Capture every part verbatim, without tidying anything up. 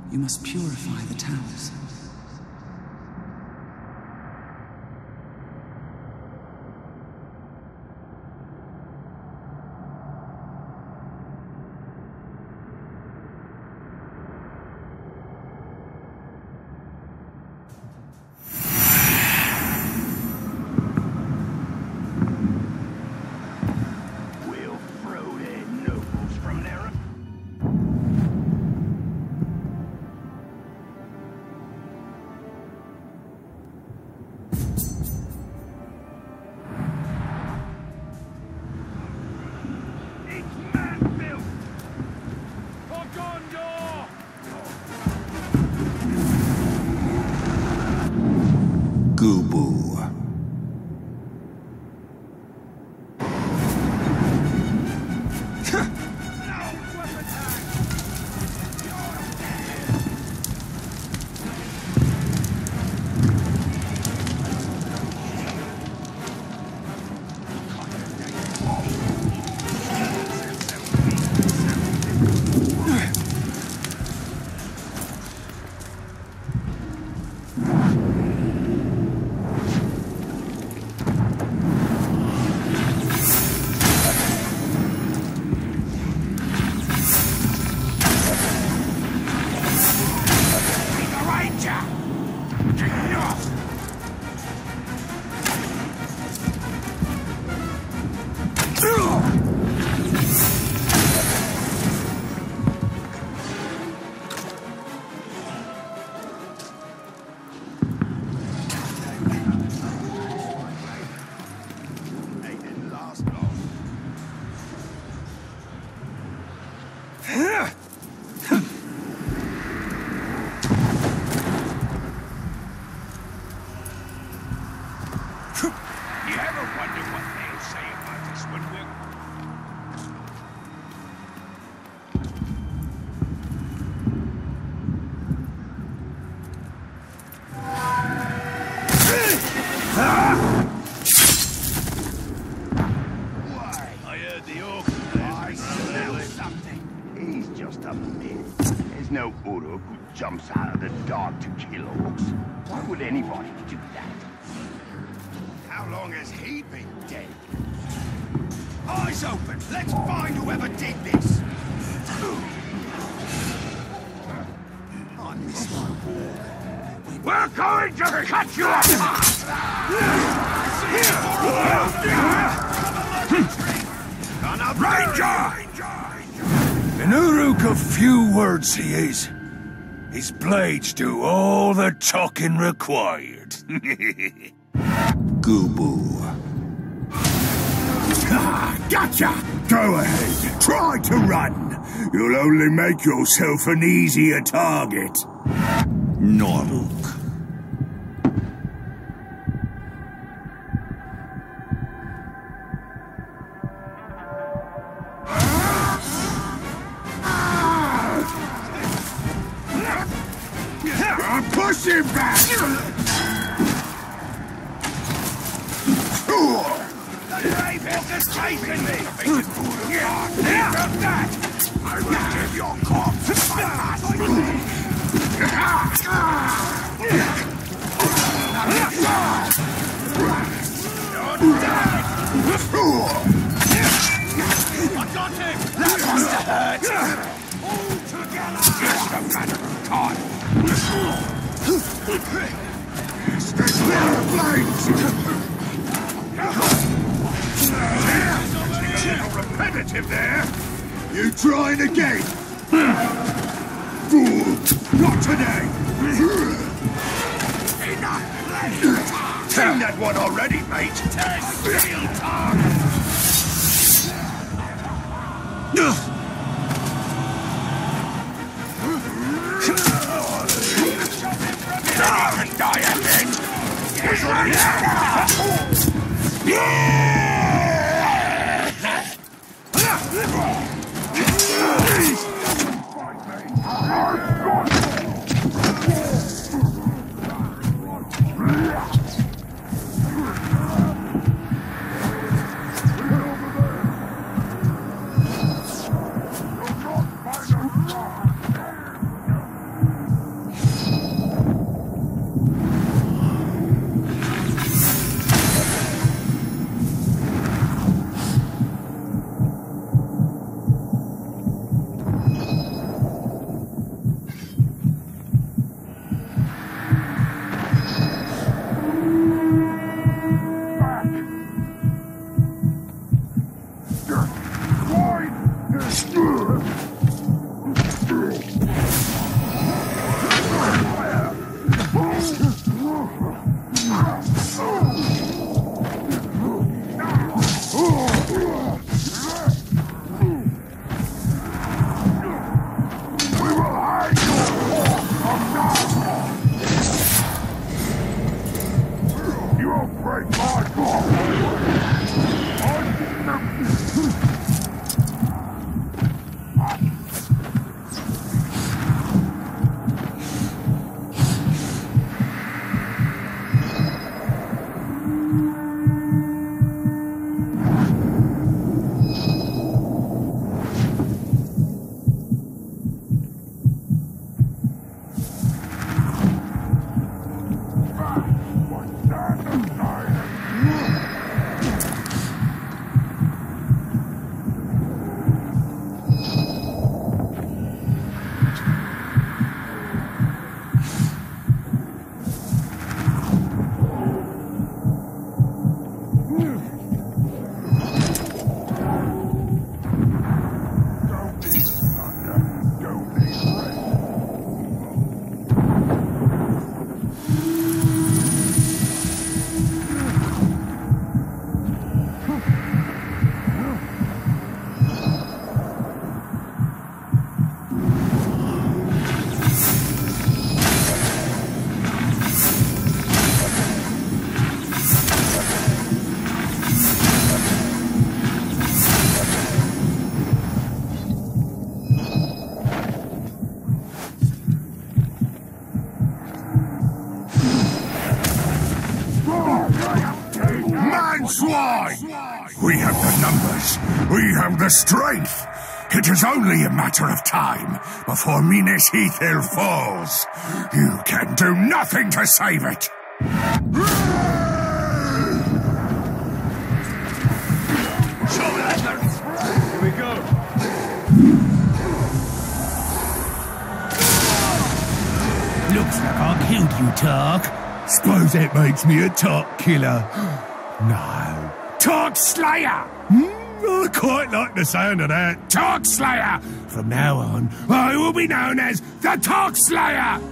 You must purify the towers. Gubu. No Uruk who jumps out of the dark to kill orcs. Why would anybody do that? How long has he been dead? Eyes open! Let's find whoever did this! I miss my war. We're going to cut you apart! Ranger! An Uruk of few words he is. His blades do all the talking required. Gubu. Ah, gotcha! Go ahead, try to run. You'll only make yourself an easier target. Noruk. Push him back! The brave has taken me! Yeah, from that! I will give your corpse my last You're dead! I got him! That must have hurt! All together! Just a matter of time! Stick their blades! A little repetitive there. You trying again? Fool! Not today! Enough! Seen that one already, mate! Steel tongue! And die again! Get ready! Swine! We have the numbers. We have the strength. It is only a matter of time before Minas Ithil falls. You can do nothing to save it. Here we go. Looks like I killed you, Tark. Suppose that makes me a Tark killer. No. Tark Slayer! Mm, I quite like the sound of that. Tark Slayer! From now on, I will be known as the Tark Slayer!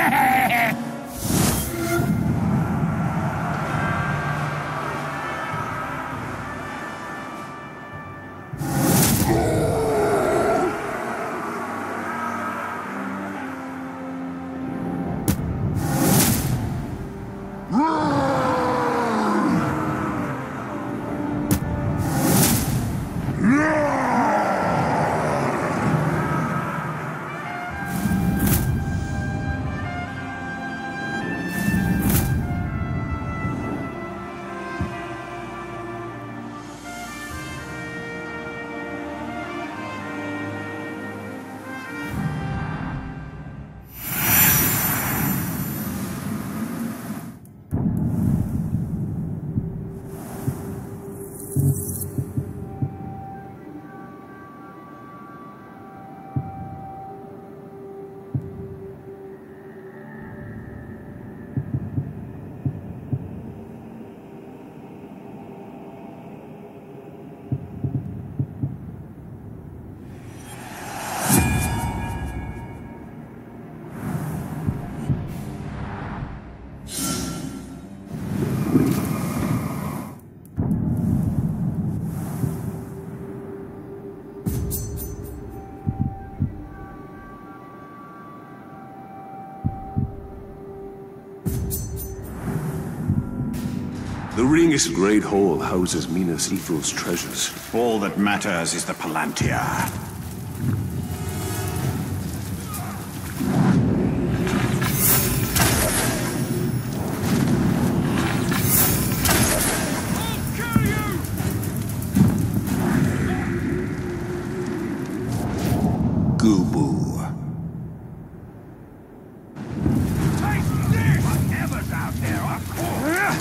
The Ring's Great Hall houses Minas Ithil's treasures. All that matters is the Palantir. Gubu. Whatever's out there, of course.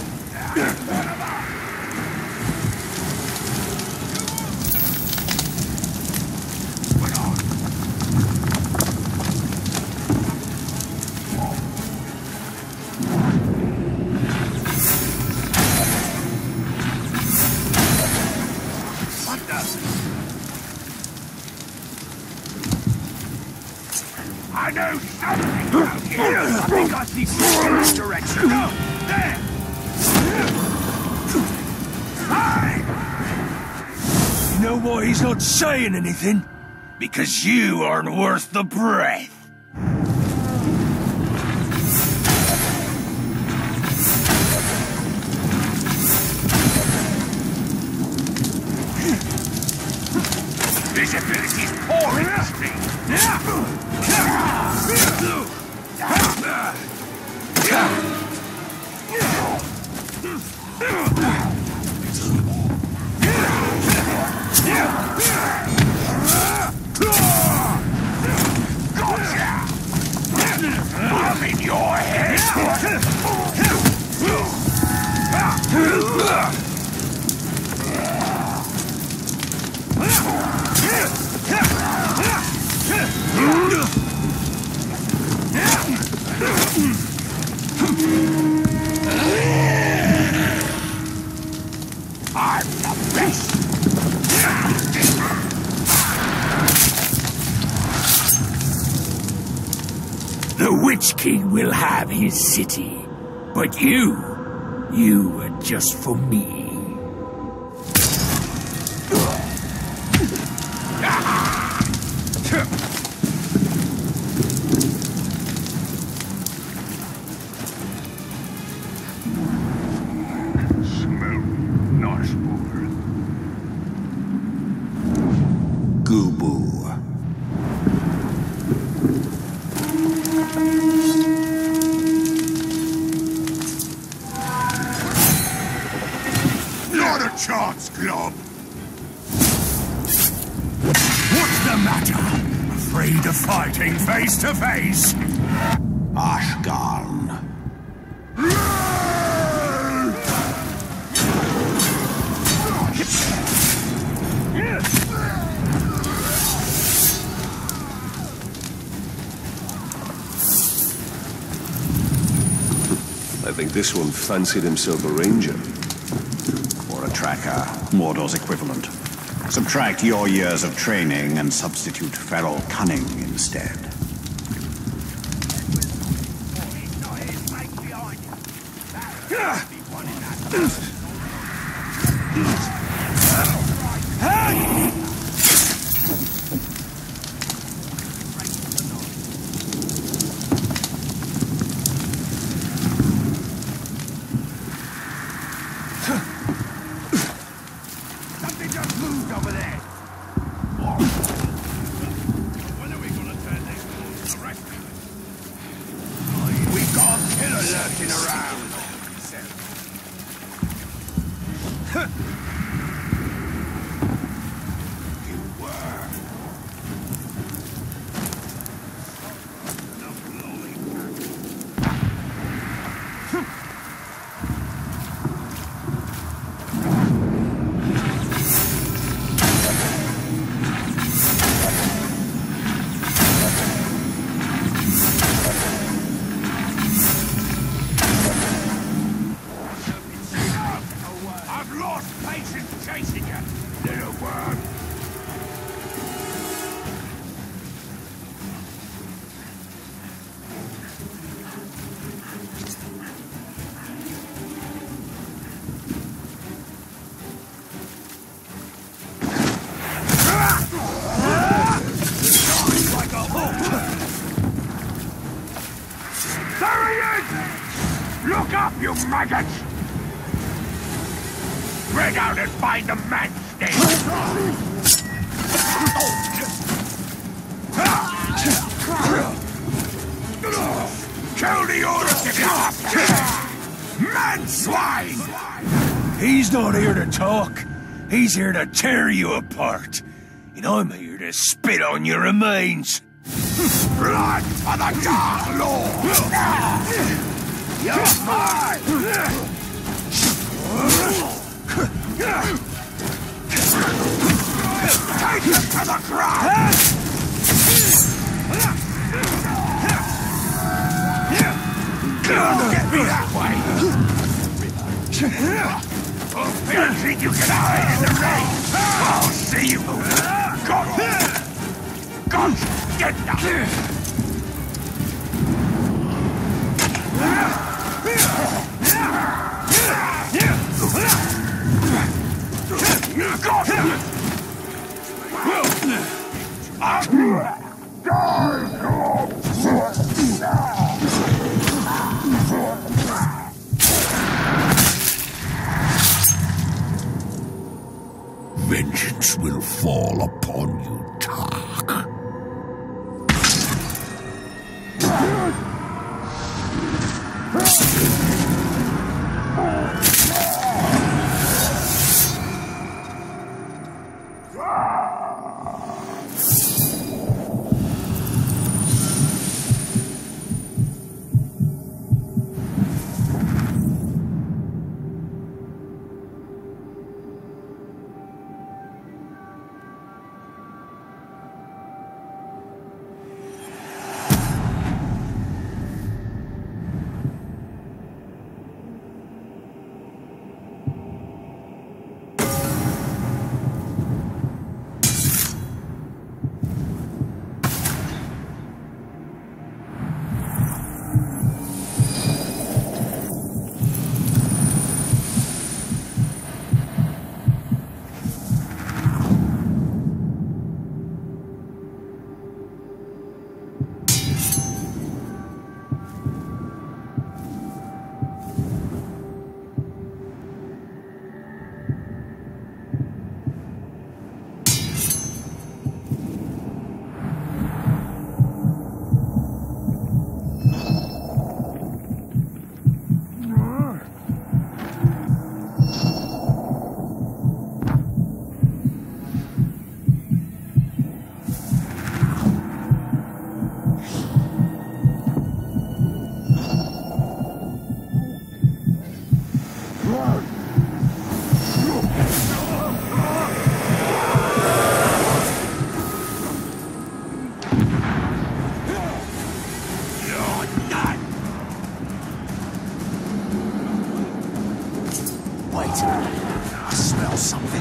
I know something out here. I think I see something in this direction. No, there. Hi! You know why he's not saying anything? Because you aren't worth the breath. Visibility's poor in this thing. I'm in your head. I'm the best. The Witch King will have his city, but you, you are just for me. Smell nice, boy. Gubu. face to face! Ashgarn. I think this one fancied himself a ranger. Or a tracker, Mordor's equivalent. Subtract your years of training and substitute feral cunning instead. Something just moved over there. When are we gonna turn this into a rescue? We got a killer lurking around. You were. I've lost patience chasing you, little worm. Like a hawk. There he is! Look up, you maggots! Spread out and find the man stain! Kill the order to come up! Man swine! He's not here to talk. He's here to tear you apart. And I'm here to spit on your remains. Blood for the Dark Lord! You're mine! Take him to the ground! Don't get me that way! Oh, you think you can hide in the rain? I'll see you! God! God! Get down! You got him! Vengeance will fall upon you, Tark. I smell something.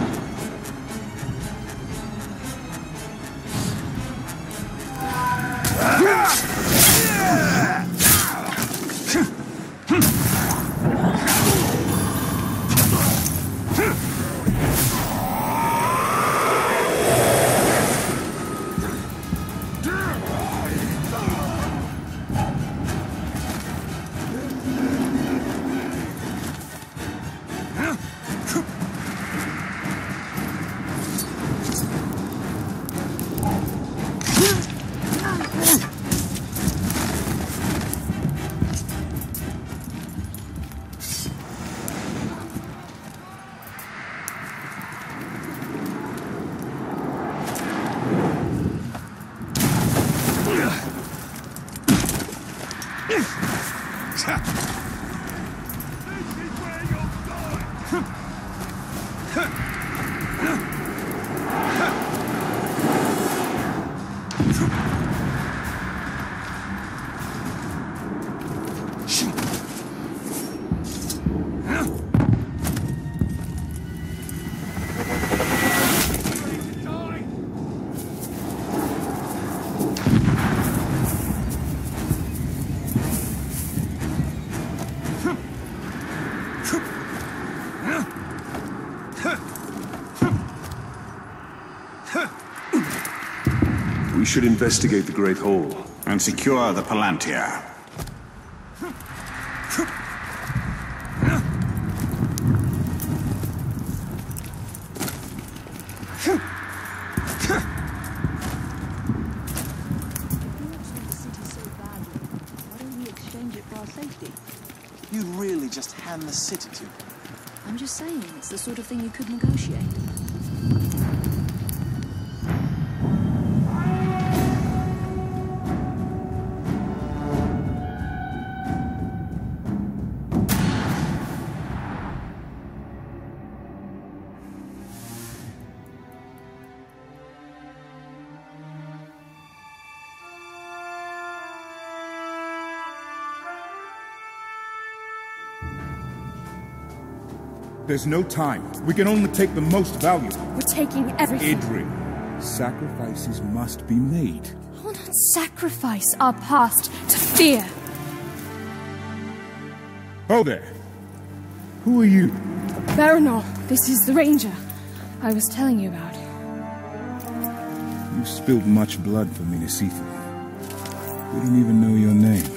We should investigate the Great Hall. And secure the Palantir. You really just hand the city to me? I'm just saying, it's the sort of thing you could negotiate. There's no time. We can only take the most valuable. We're taking everything. Idri, sacrifices must be made. I will not sacrifice our past to fear. Oh there. Who are you? Baranor, this is the Ranger I was telling you about. You spilled much blood for Minas Ithil. We don't even know your name.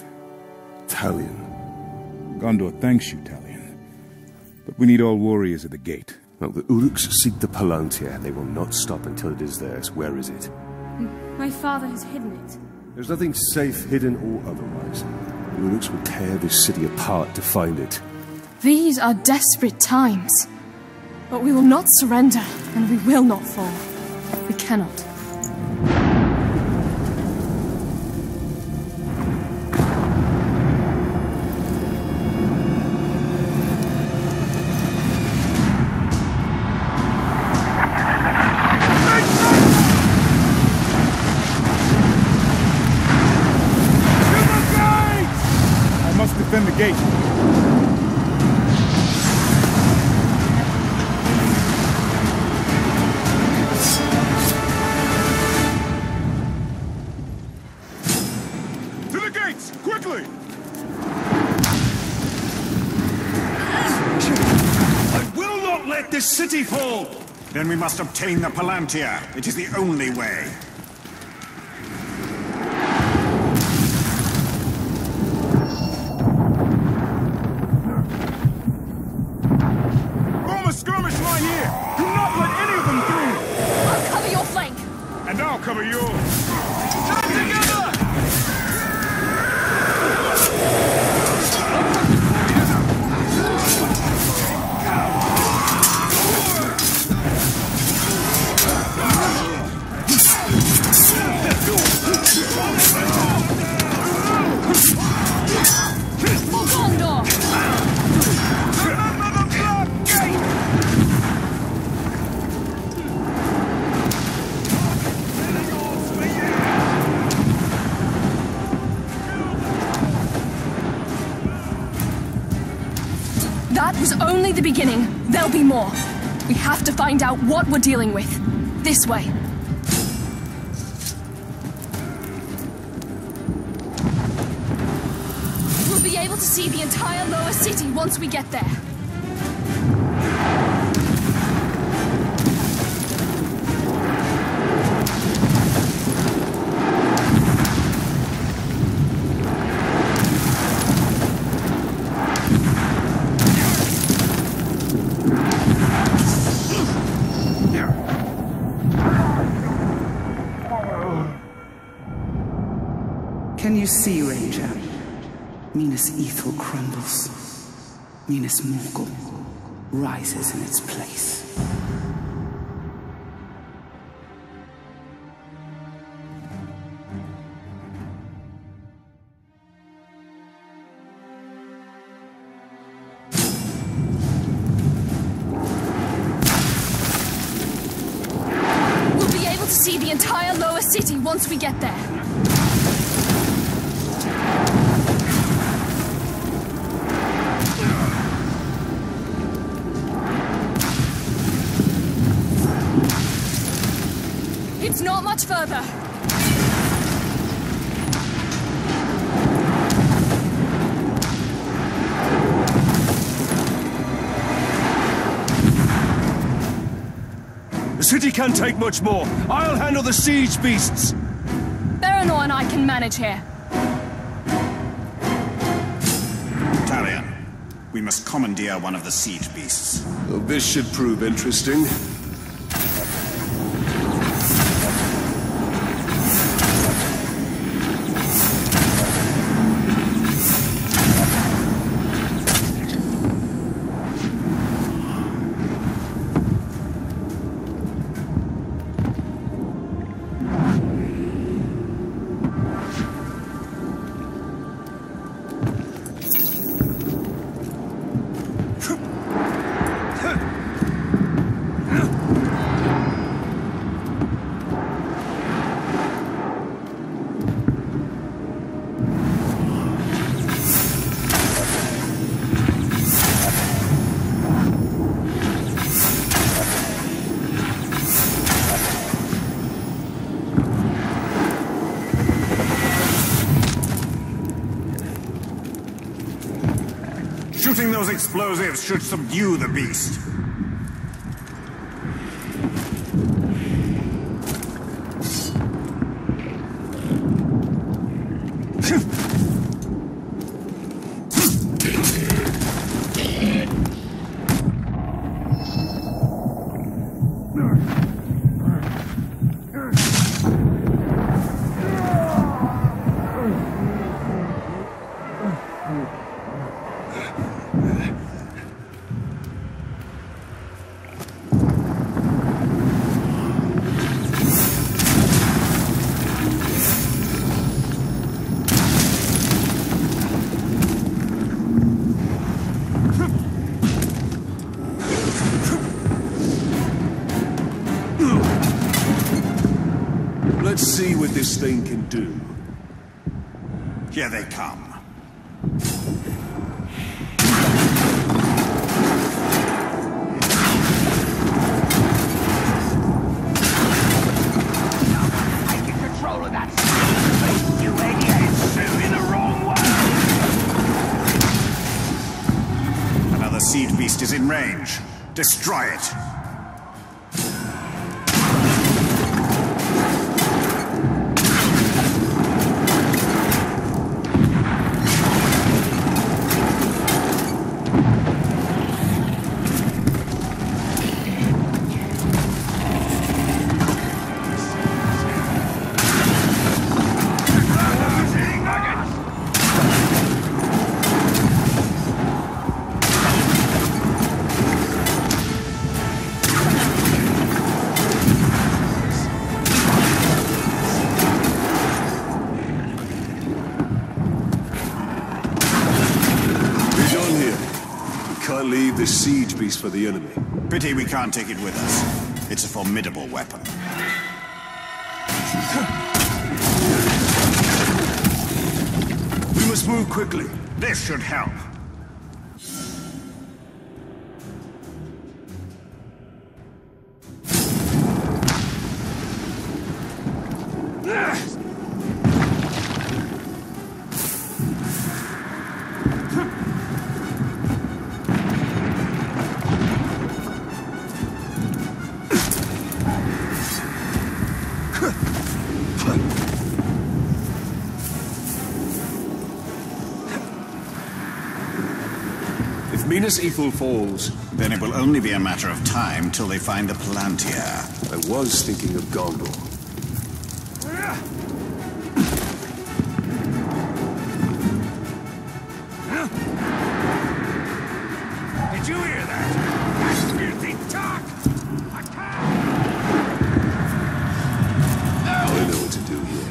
Talion. Gondor thanks you, Talion. But we need all warriors at the gate. Well, the Uruks seek the Palantir, and they will not stop until it is theirs. Where is it? My father has hidden it. There's nothing safe, hidden or otherwise. The Uruks will tear this city apart to find it. These are desperate times. But we will not surrender, and we will not fall. We cannot. Defend the gate. To the gates, quickly! I will not let this city fall! Then we must obtain the Palantir. It is the only way. And I'll cover yours. Come together! Swing it! That was only the beginning. There'll be more. We have to find out what we're dealing with. This way. We'll be able to see the entire lower city once we get there. Can you see, Ranger? Minas Ithil crumbles. Minas Morgul rises in its place. We'll be able to see the entire lower city once we get there. It's not much further. The city can't take much more. I'll handle the siege beasts. Baranor and I can manage here. Talion, we must commandeer one of the siege beasts. Well, this should prove interesting. Shooting those explosives should subdue the beast. Let's see what this thing can do. Here they come. Taking control of that space, you idiots! Soon in the wrong way! Another siege beast is in range. Destroy it. Can't leave this siege beast for the enemy. Pity we can't take it with us. It's a formidable weapon. We must move quickly. This should help. Minas Ithil falls. Then it will only be a matter of time till they find the Palantir. I was thinking of Gondor. Did you hear that? That's filthy talk! I can't! I know what to do here.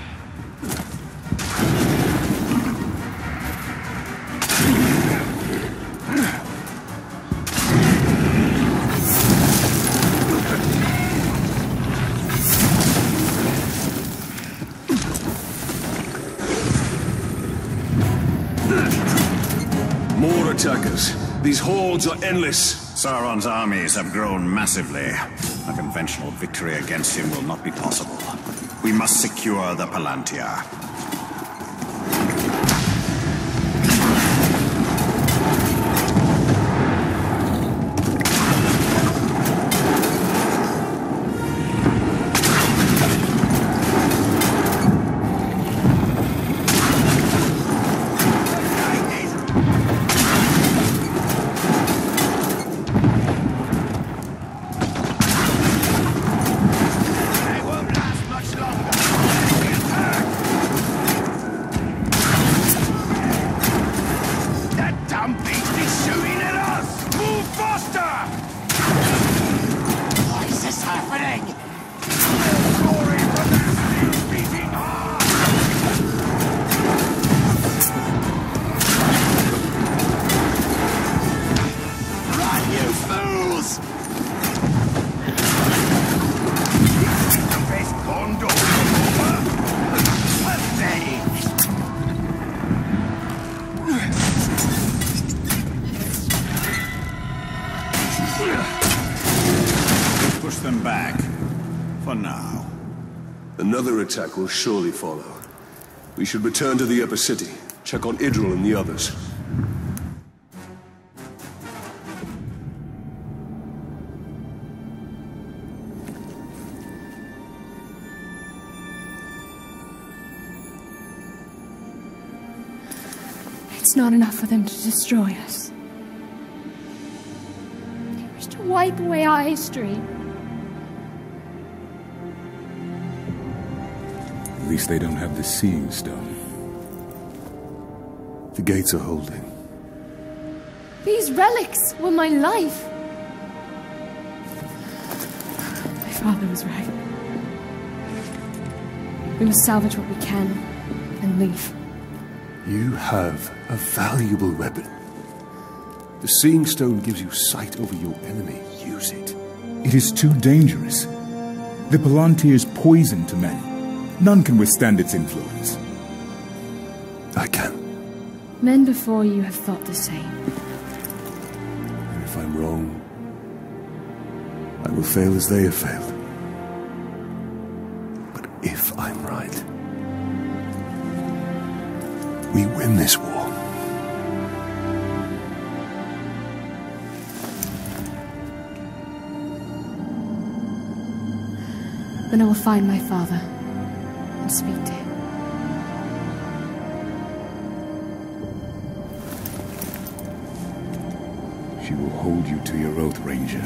More attackers. These hordes are endless. Sauron's armies have grown massively. A conventional victory against him will not be possible. We must secure the Palantir. Push them back. For now. Another attack will surely follow. We should return to the upper city. Check on Idril and the others. It's not enough for them to destroy us. They wish to wipe away our history. At least they don't have the Seeing Stone. The gates are holding. These relics were my life. My father was right. We must salvage what we can and leave. You have a valuable weapon. The Seeing Stone gives you sight over your enemy. Use it. It is too dangerous. The Palantir is poison to men. None can withstand its influence. I can. Men before you have thought the same. And if I'm wrong, I will fail as they have failed. But if I'm right, we win this war. Then I will find my father and speak to him. She will hold you to your oath, Ranger.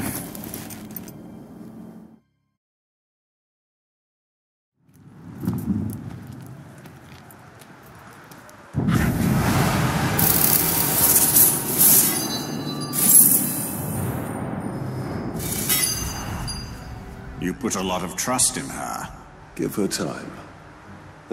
You put a lot of trust in her. Give her time.